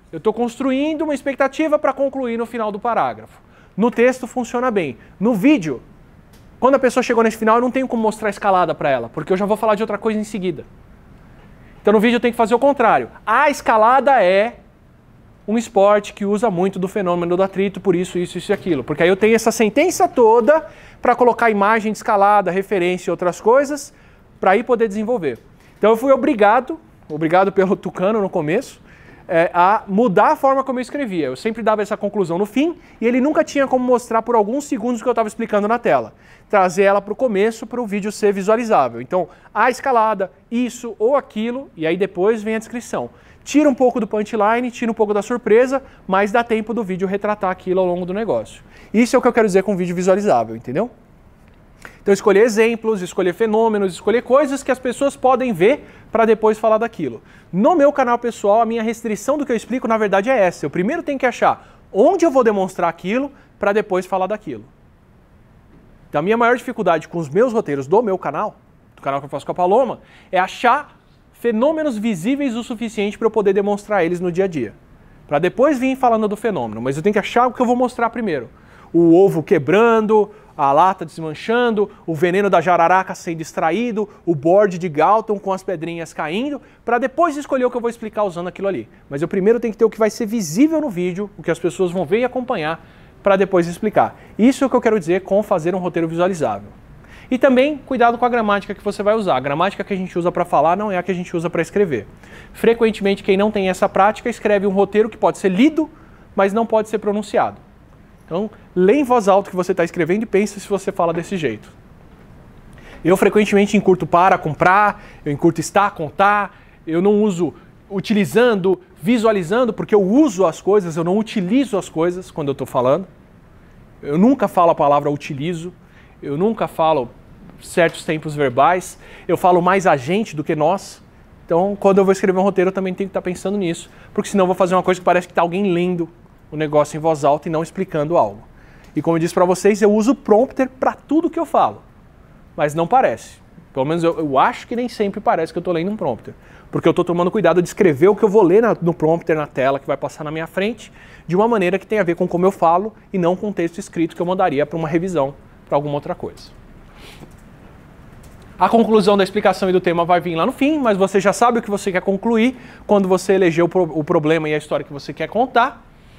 Eu estou construindo uma expectativa para concluir no final do parágrafo. No texto funciona bem. No vídeo, quando a pessoa chegou nesse final, eu não tenho como mostrar a escalada para ela, porque eu já vou falar de outra coisa em seguida. Então no vídeo eu tenho que fazer o contrário. A escalada é um esporte que usa muito do fenômeno do atrito, por isso, isso e aquilo. Porque aí eu tenho essa sentença toda para colocar imagem de escalada, referência e outras coisas, para aí poder desenvolver. Então eu fui obrigado pelo Tucano no começo, a mudar a forma como eu escrevia. Eu sempre dava essa conclusão no fim e ele nunca tinha como mostrar por alguns segundos o que eu estava explicando na tela. Trazer ela para o começo para o vídeo ser visualizável. Então, a escalada, isso ou aquilo, e aí depois vem a descrição. Tira um pouco do punchline, tira um pouco da surpresa, mas dá tempo do vídeo retratar aquilo ao longo do negócio. Isso é o que eu quero dizer com vídeo visualizável, entendeu? Então, escolher exemplos, escolher fenômenos, escolher coisas que as pessoas podem ver para depois falar daquilo. No meu canal pessoal, a minha restrição do que eu explico, na verdade, é essa. Eu primeiro tenho que achar onde eu vou demonstrar aquilo para depois falar daquilo. Então, a minha maior dificuldade com os meus roteiros do meu canal, do canal que eu faço com a Paloma, é achar fenômenos visíveis o suficiente para eu poder demonstrar eles no dia a dia. Para depois vir falando do fenômeno, mas eu tenho que achar o que eu vou mostrar primeiro. O ovo quebrando, a lata desmanchando, o veneno da jararaca sendo extraído, o board de Galton com as pedrinhas caindo, para depois escolher o que eu vou explicar usando aquilo ali. Mas eu primeiro tenho que ter o que vai ser visível no vídeo, o que as pessoas vão ver e acompanhar, para depois explicar. Isso é o que eu quero dizer com fazer um roteiro visualizável. E também, cuidado com a gramática que você vai usar. A gramática que a gente usa para falar não é a que a gente usa para escrever. Frequentemente, quem não tem essa prática escreve um roteiro que pode ser lido, mas não pode ser pronunciado. Então, lê em voz alta o que você está escrevendo e pensa se você fala desse jeito. Eu frequentemente encurto para, comprar, eu encurto está, contar, eu não uso utilizando, visualizando, porque eu uso as coisas, eu não utilizo as coisas quando eu estou falando. Eu nunca falo a palavra utilizo, eu nunca falo certos tempos verbais, eu falo mais a gente do que nós. Então, quando eu vou escrever um roteiro, eu também tenho que estar pensando nisso, porque senão eu vou fazer uma coisa que parece que está alguém lendo o negócio em voz alta e não explicando algo. E como eu disse para vocês, eu uso prompter para tudo que eu falo, mas não parece. Pelo menos eu acho que nem sempre parece que eu estou lendo um prompter, porque eu estou tomando cuidado de escrever o que eu vou ler no prompter, na tela, que vai passar na minha frente, de uma maneira que tenha a ver com como eu falo e não com o texto escrito que eu mandaria para uma revisão, para alguma outra coisa. A conclusão da explicação e do tema vai vir lá no fim, mas você já sabe o que você quer concluir quando você elegeu o problema e a história que você quer contar.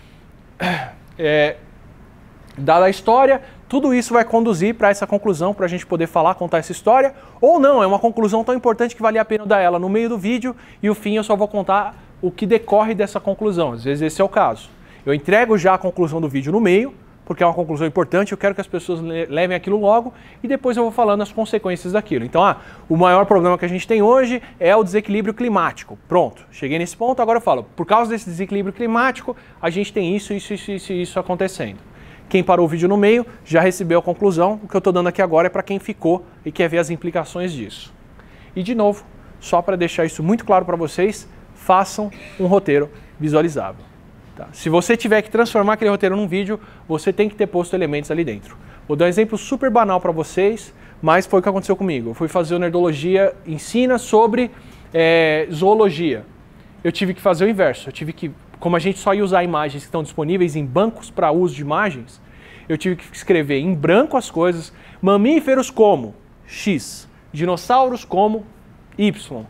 Dada a história, tudo isso vai conduzir para essa conclusão, para a gente poder falar, contar essa história, ou não, é uma conclusão tão importante que valia a pena dar ela no meio do vídeo e o fim eu só vou contar o que decorre dessa conclusão. Às vezes esse é o caso. Eu entrego já a conclusão do vídeo no meio, porque é uma conclusão importante, eu quero que as pessoas levem aquilo logo e depois eu vou falando as consequências daquilo. Então, o maior problema que a gente tem hoje é o desequilíbrio climático. Pronto, cheguei nesse ponto, agora eu falo, por causa desse desequilíbrio climático, a gente tem isso acontecendo. Quem parou o vídeo no meio já recebeu a conclusão, o que eu estou dando aqui agora é para quem ficou e quer ver as implicações disso. E de novo, só para deixar isso muito claro para vocês, façam um roteiro visualizável. Tá. Se você tiver que transformar aquele roteiro num vídeo, você tem que ter posto elementos ali dentro. Vou dar um exemplo super banal para vocês, mas foi o que aconteceu comigo. Eu fui fazer o Nerdologia Ensina sobre zoologia. Eu tive que fazer o inverso. Eu tive que, como a gente só ia usar imagens que estão disponíveis em bancos para uso de imagens, eu tive que escrever em branco as coisas. Mamíferos como X, dinossauros como Y,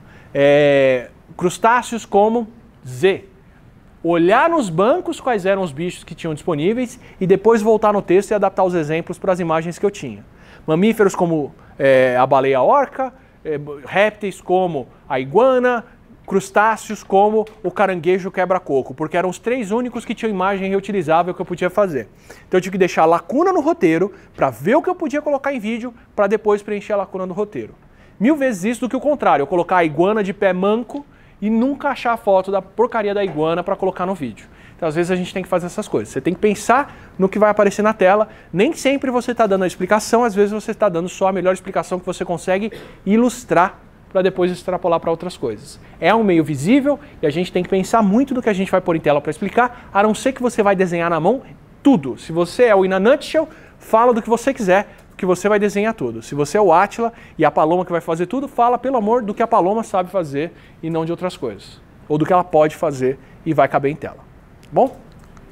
crustáceos como Z. Olhar nos bancos quais eram os bichos que tinham disponíveis e depois voltar no texto e adaptar os exemplos para as imagens que eu tinha. Mamíferos como a baleia orca, répteis como a iguana, crustáceos como o caranguejo quebra-coco, porque eram os três únicos que tinham imagem reutilizável que eu podia fazer. Então eu tive que deixar a lacuna no roteiro para ver o que eu podia colocar em vídeo para depois preencher a lacuna no roteiro. 1000 vezes isso do que o contrário, eu colocar a iguana de pé manco e nunca achar a foto da porcaria da iguana para colocar no vídeo. Então, às vezes, a gente tem que fazer essas coisas. Você tem que pensar no que vai aparecer na tela. Nem sempre você está dando a explicação, às vezes você está dando só a melhor explicação que você consegue ilustrar para depois extrapolar para outras coisas. É um meio visível e a gente tem que pensar muito no que a gente vai pôr em tela para explicar, a não ser que você vai desenhar na mão tudo. Se você é o In a Nutshell, fala do que você quiser, que você vai desenhar tudo. Se você é o Átila e a Paloma que vai fazer tudo, fala, pelo amor, do que a Paloma sabe fazer e não de outras coisas. Ou do que ela pode fazer e vai caber em tela. Bom?